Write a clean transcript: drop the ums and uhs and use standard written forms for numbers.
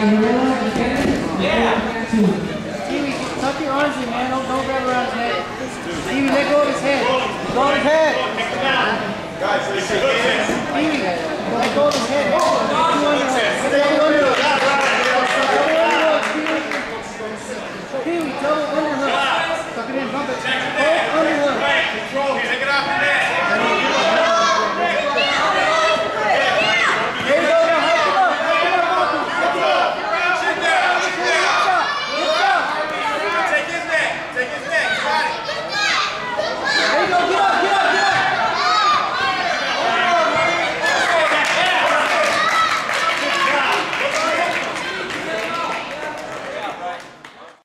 Stevie, tuck your arms in, man. Don't grab around his head. Stevie, let go of his head. Let go of his head. Guys, Stevie, let go of his head. Stevie, double underhook. Tuck it in, bump it.